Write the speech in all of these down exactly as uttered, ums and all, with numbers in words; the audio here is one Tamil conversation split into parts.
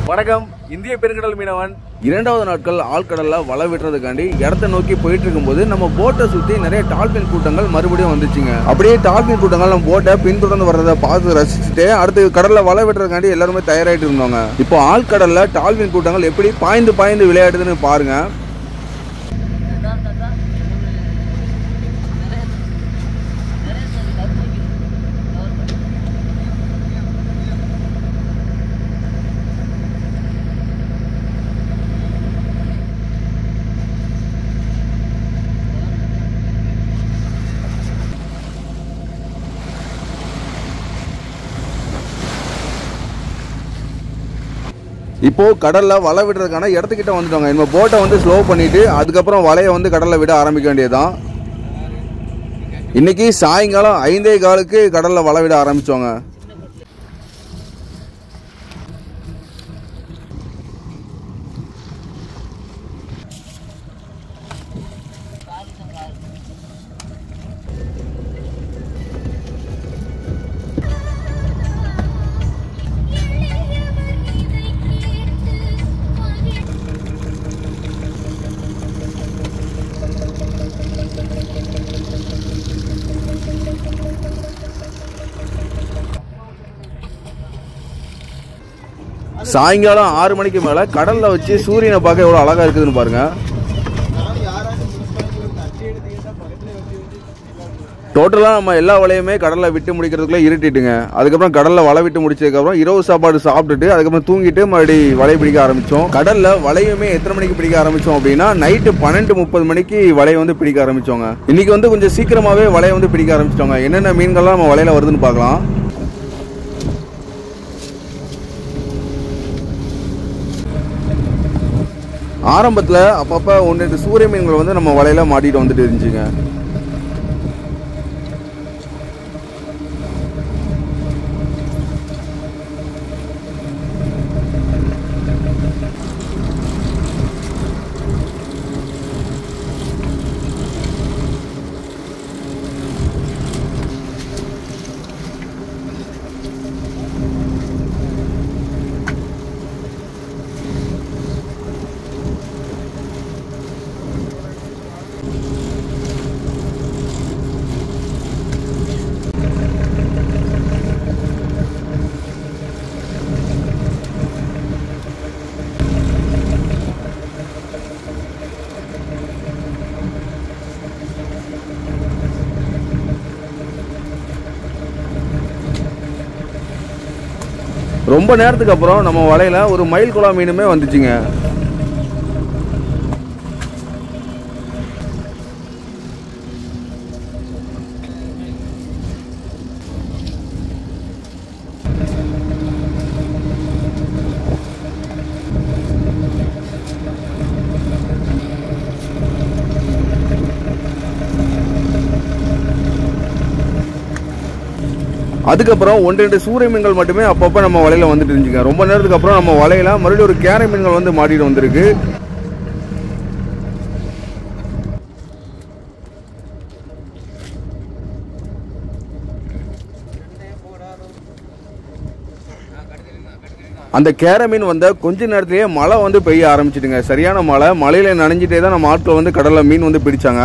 வணக்கம். இந்திய பெருங்கடல் மீனவன் இரண்டாவது நாட்கள் ஆழ்கடல்ல வலை விட்டுறதுக்காண்டி இடத்தை நோக்கி போயிட்டு இருக்கும்போது நம்ம போட்டை சுத்தி நிறைய டால்பின் கூட்டங்கள் மறுபடியும் வந்துச்சுங்க. அப்படியே டால்பின் கூட்டங்கள் நம்ம போட்டை பின்தொடர்ந்து வர்றதை பார்த்து ரசிச்சுட்டு அடுத்து கடல்ல வலை விட்டுறதுக்காண்டி எல்லாருமே தயாராகிட்டு இருந்தாங்க. இப்போ ஆழ்கடல்ல டால்பின் கூட்டங்கள் எப்படி பாய்ந்து பாய்ந்து விளையாடுதுன்னு பாருங்க. இப்போ கடல்ல வலை விடுறதுக்கான இடத்துக்கிட்ட வந்துட்டாங்க. இந்த போட்டை வந்து ஸ்லோ பண்ணிட்டு அதுக்கப்புறம் வலையை வந்து கடல்ல விட ஆரம்பிக்க வேண்டியதுதான். இன்னைக்கு சாயங்காலம் ஐந்தே காலுக்கு கடல்ல வலை விட ஆரம்பிச்சோங்க. சாயங்காலம் ஆறு மணிக்கு மேல கடல்ல வச்சு சூரியனை பார்க்க எவ்வளவு அழகா இருக்குதுன்னு பாருங்க. டோட்டலா நம்ம எல்லா வலையுமே கடல்ல விட்டு முடிக்கிறதுக்குள்ள இருட்டிட்டுங்க. அதுக்கப்புறம் கடல்ல வலை விட்டு முடிச்சதுக்கு அப்புறம் இரவு சாப்பாடு சாப்பிட்டுட்டு அதுக்கப்புறம் தூங்கிட்டு மறுபடியும் வலை பிடிக்க ஆரம்பிச்சோம். கடல்ல வலையுமே எத்தனை மணிக்கு பிடிக்க ஆரம்பிச்சோம் அப்படின்னா நைட்டு பன்னெண்டு முப்பது மணிக்கு வலையை வந்து பிடிக்க ஆரம்பிச்சோங்க. இன்னைக்கு வந்து கொஞ்சம் சீக்கிரமாவே வலையை வந்து பிடிக்க ஆரம்பிச்சிட்டோங்க. என்னென்ன மீன்கள்லாம் நம்ம வலையில வருதுன்னு பார்க்கலாம். ஆரம்பத்தில் அப்பப்போ ஒன்று சூரிய மீன்கள் வந்து நம்ம வலையில மாட்டிட்டு வந்துட்டு இருந்துச்சுங்க. ரொம்ப நேரத்துக்கு அப்புறம் நம்ம வலையில ஒரு மயில் குளா மீனுமே வந்துச்சுங்க. அதுக்கப்புறம் ஒன்று ரெண்டு சூரிய மீன்கள் மட்டுமே அப்பப்போ நம்ம வலையில வந்துட்டு இருந்துச்சுங்க. ரொம்ப நேரத்துக்கு அப்புறம் நம்ம வலையில மறுபடியும் ஒரு கேரை மீன்கள் வந்து மாட்டிட்டு வந்திருக்கு. அந்த கேரை மீன் வந்த கொஞ்ச நேரத்திலேயே மழை வந்து பெய்ய ஆரம்பிச்சிடுங்க. சரியான மழை. மழையில நனைஞ்சிட்டே தான் நம்ம ஆட்கள் வந்து கடல்ல மீன் வந்து பிடிச்சாங்க.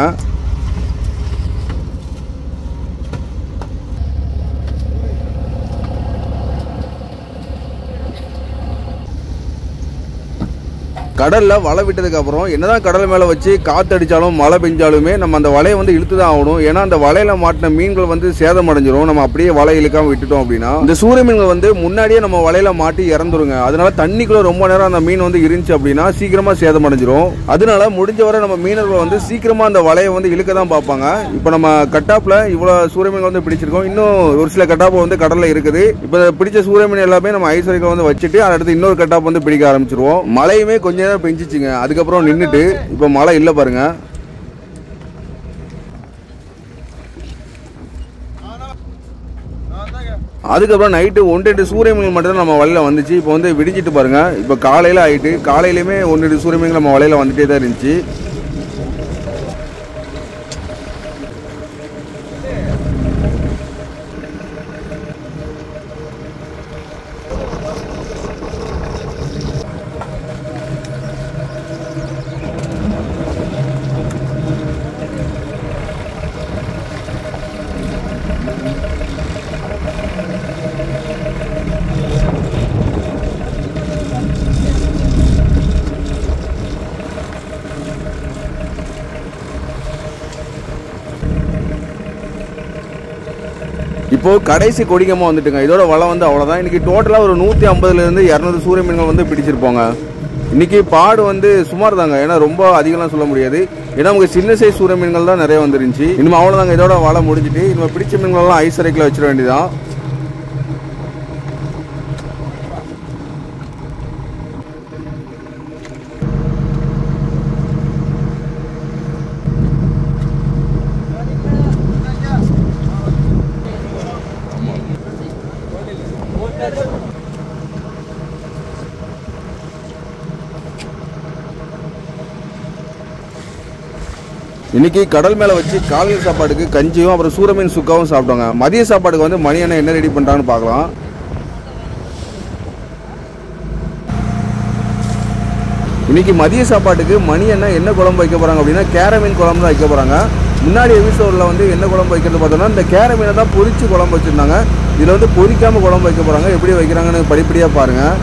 கடல்ல வலை விட்டதுக்கு அப்புறம் என்னதான் கடல் மேல வச்சு காத்தடிச்சாலும் மழை பெஞ்சாலுமே நம்ம அந்த வலையை வந்து இழுத்துதான் ஆகணும். ஏன்னா அந்த வலையில மாட்டின மீன்கள் வந்து சேதம் அடைஞ்சிரும். நம்ம அப்படியே வலை இழுக்காம விட்டுட்டோம் அப்படின்னா இந்த சூரிய மீன்கள் வந்து முன்னாடியே நம்ம வலையில மாட்டி இறந்துருங்க. அதனால தண்ணிக்குள்ள ரொம்ப நேரம் அந்த மீன் வந்து இருந்துச்சு அப்படின்னா சீக்கிரமா சேதம் அடைஞ்சிரும். அதனால முடிஞ்ச வரை நம்ம மீனர்கள் வந்து சீக்கிரமா அந்த வலையை வந்து இழுக்க தான் பார்ப்பாங்க. இப்போ நம்ம கட்டாப்ல இவ்வளவு சூரிய மீன்கள் வந்து பிடிச்சிருக்கோம். இன்னும் ஒரு சில கட்டாப்பு வந்து கடல்ல இருக்குது. இப்போ பிடிச்ச சூரிய மீன் எல்லாமே நம்ம ஐஸ் வரைக்கும் வந்து வச்சுட்டு அடுத்து இன்னொரு கட்டாப்பு வந்து பிடிக்க ஆரம்பிச்சிருவோம். மழையுமே கொஞ்ச நேரம் பெஞ்சிச்சுங்க. அதுக்கப்புறம் நின்றுட்டு இப்போ மழை இல்லை பாருங்க. அதுக்கப்புறம் நைட்டு ஒன்று ரெண்டு சூரிய மீன்கள் மட்டும் தான் நம்ம வலையில வந்துச்சு. இப்போ வந்து விடிஞ்சிட்டு பாருங்க. இப்போ காலையில ஆயிட்டு காலையிலுமே ஒன்று ரெண்டு சூரிய மீன்கள் நம்ம வலையில வந்துட்டே தான் இருந்துச்சு. இப்போ கடைசி கொடிக்கமாக வந்துட்டுங்க. இதோட வலை வந்து அவ்வளோதான். இன்றைக்கி டோட்டலாக ஒரு நூற்றி ஐம்பதுலேருந்து இரநூறு சூரிய மீன்கள் வந்து பிடிச்சிருப்போங்க. இன்றைக்கி பாடு வந்து சுமார் தாங்க, ஏன்னா ரொம்ப அதிகம்லாம் சொல்ல முடியாது. ஏன்னா நமக்கு சின்ன சைஸ் சூரிய மீன்கள் தான் நிறைய வந்துருந்துச்சு. இனிமேல் அவ்வளோதாங்க, இதோட வலை முடிஞ்சிட்டு இனிமேல் பிடிச்ச மீன்கள்லாம் ஐஸ் அறைக்கில் வச்சிட வேண்டியதான். இன்னைக்கு கடல் மேலே வச்சு காலையில் சாப்பாடுக்கு கஞ்சியும் அப்புறம் சூரமீன் சுக்காவும் சாப்பிட்டோங்க. மதிய சாப்பாடுக்கு வந்து மணி அண்ணன் என்ன ரெடி பண்ணுறான்னு பார்க்கலாம். இன்னைக்கு மதிய சாப்பாட்டுக்கு மணி அண்ணன் என்ன குழம்பு வைக்க போகிறாங்க அப்படின்னா கேர மீன் குழம்பு தான் வைக்க போகிறாங்க. முன்னாடி எபிசோடில் வந்து என்ன குழம்பு வைக்கிறது பார்த்தோம்னா இந்த கேர மீனை தான் பொரிச்சு குழம்பு வச்சுருந்தாங்க. இதில் வந்து பொரிக்காமல் குழம்பு வைக்க போகிறாங்க. எப்படி வைக்கிறாங்கன்னு படிப்படியாக பாருங்கள்.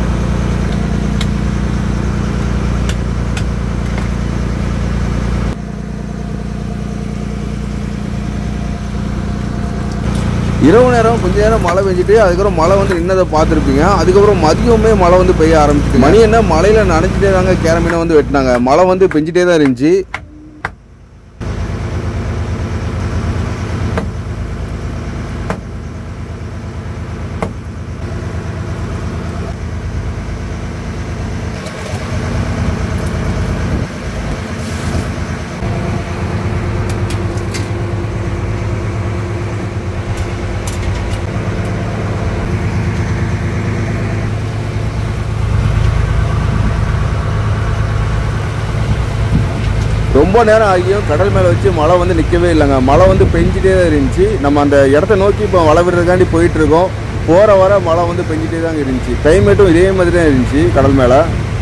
இரவு நேரம் கொஞ்ச நேரம் மழை பெஞ்சிட்டு அதுக்கப்புறம் மழை வந்து நின்னதை பார்த்துருப்பீங்க. அதுக்கப்புறம் மதியமே மழை வந்து பெய்ய ஆரம்பிச்சிட்டு மணி என்ன மழையில் நனைஞ்சிட்டே தாங்க கேர மீனை வந்து வெட்டினாங்க. மழை வந்து பெஞ்சிட்டே தான் இருந்துச்சு. ரொம்ப நேரம் ஆகியும் கடல் மேலே வச்சு மழை வந்து நிற்கவே இல்லைங்க. மழை வந்து பெஞ்சிட்டே தான் இருந்துச்சு. நம்ம அந்த இடத்த நோக்கி இப்போ வலை விடுறதுக்காண்டி போயிட்டு இருக்கோம். போகிற வர மழை வந்து பெஞ்சிட்டே தாங்க இருந்துச்சு. கிளைமேட்டும் இதே மாதிரி தான் இருந்துச்சு கடல் மேலே.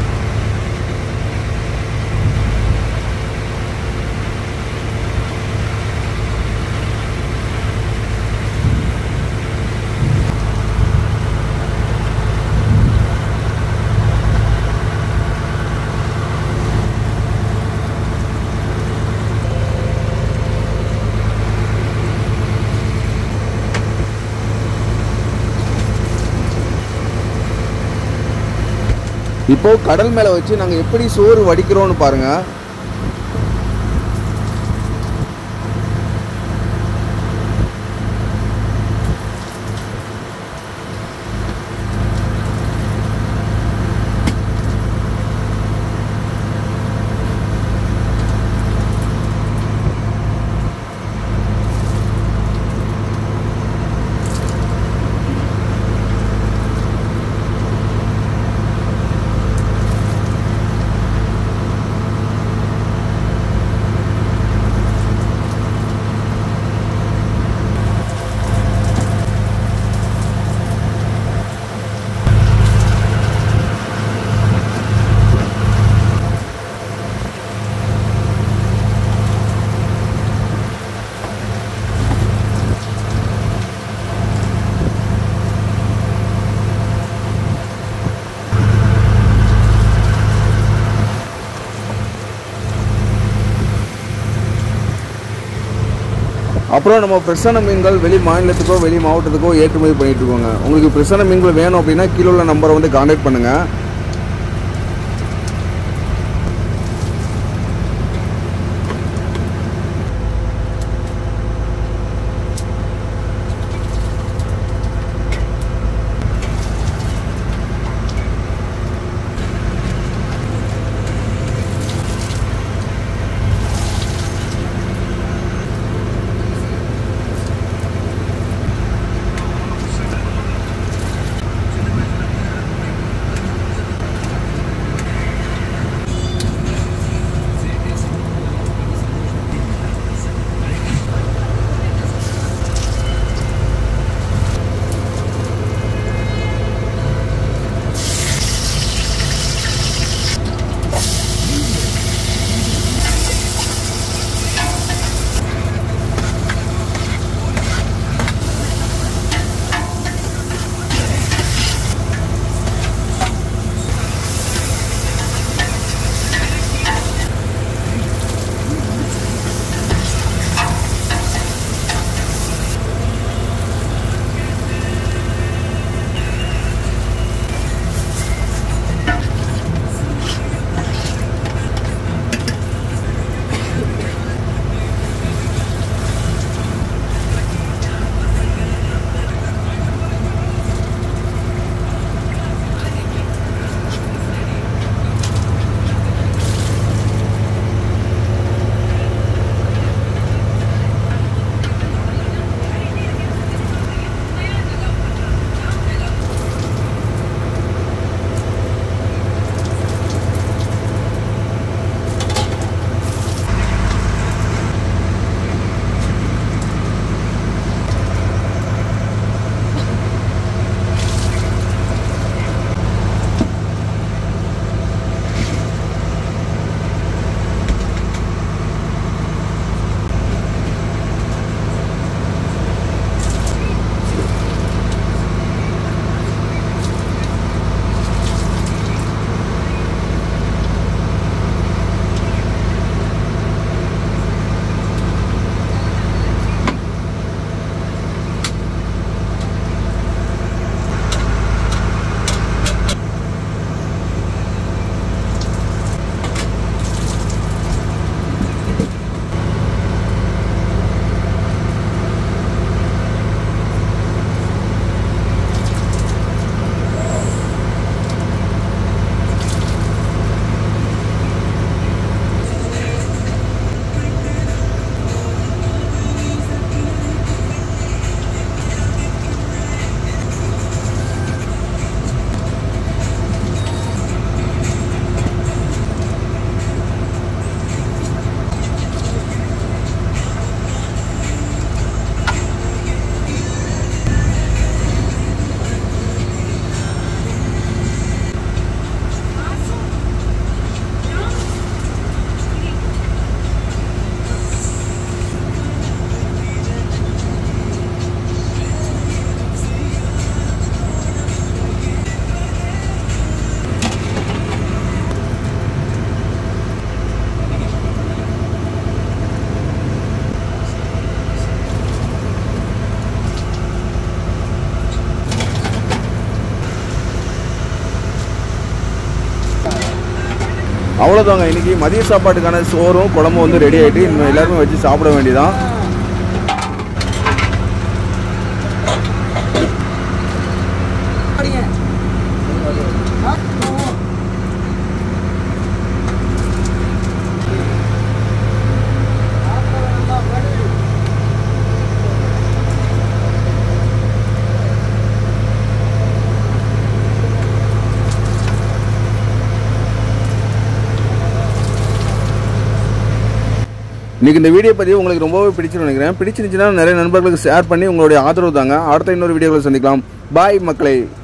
இப்போ கடல் மேலே வச்சு நாங்கள் எப்படி சோறு வடிக்கிறோன்னு பாருங்க. அப்புறம் நம்ம ஃப்ரெஷ்ஷான மீன்கள் வெளி மாநிலத்துக்கோ வெளி மாவட்டத்துக்கோ ஏற்றுமதி பண்ணிட்டு இருக்கோங்க. உங்களுக்கு ஃப்ரெஷ்ஷான மீன்கள் வேணும் அப்படின்னா கீழே உள்ள நம்பரை வந்து கான்டாக்ட் பண்ணுங்கள். அவ்வளோதாங்க, இன்னைக்கு மதிய சாப்பாட்டுக்கான சோறும் குழம்பும் வந்து ரெடி ஆகிட்டு இன்னும் எல்லாருமே வச்சு சாப்பிட வேண்டியதான். இன்றைக்கி இந்த வீடியோ பதிவு உங்களுக்கு ரொம்பவே பிடிச்சுன்னு நினைக்கிறேன். பிடிச்சிருந்துச்சுன்னா நிறைய நண்பர்களுக்கு ஷேர் பண்ணி உங்களுடைய ஆதரவு தாங்க. அடுத்த இன்னொரு வீடியோவில் சந்திக்கலாம். பாய் மக்களே.